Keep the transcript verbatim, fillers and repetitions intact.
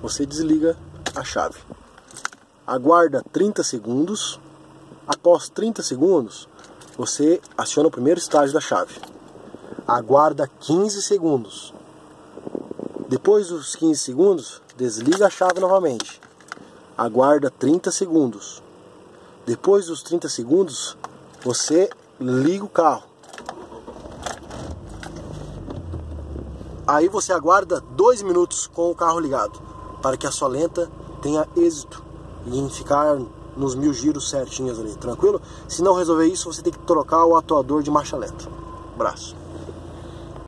você desliga a chave. Aguarda trinta segundos. Após trinta segundos, você aciona o primeiro estágio da chave. Aguarda quinze segundos. Depois dos quinze segundos, desliga a chave novamente. Aguarda trinta segundos. Depois dos trinta segundos, você liga o carro. Aí você aguarda dois minutos com o carro ligado, para que a sua lenta tenha êxito em ficar nos mil giros certinhos ali, tranquilo? Se não resolver isso, você tem que trocar o atuador de marcha lenta. Abraço.